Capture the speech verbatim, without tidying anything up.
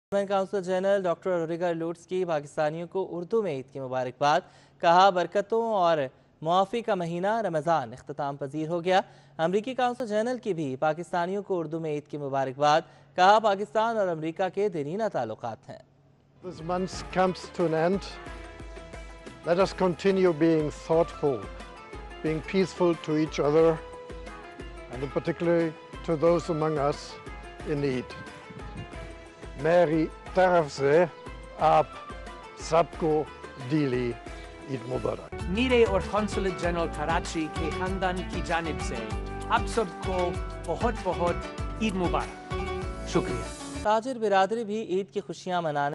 Council general doctor Rudiger Lutz की पाकिस्तानियों को उर्दू में ईद की मुबारकबाद। कहा, बरकतों और मुआफ़ी का महीना रमज़ान इख्तिताम पजीर हो गया। अमरीकी काउंसिल जनरल की भी पाकिस्तानियों को उर्दू में ईद की मुबारकबाद। कहा, पाकिस्तान और अमरीका के दीनीना ताल्लुकात हैं। This month comes to an end. Let us continue being thoughtful, being peaceful to each other, and in particular to those among us in need. मेरी तरफ से आप सबको दिली ईद मुबारक। मीरे और कौंसलेट जनरल कराची के खानदान की जानिब से आप सबको बहुत बहुत ईद मुबारक। शुक्रिया। ताजिर बिरादरी भी ईद की खुशियाँ मनाने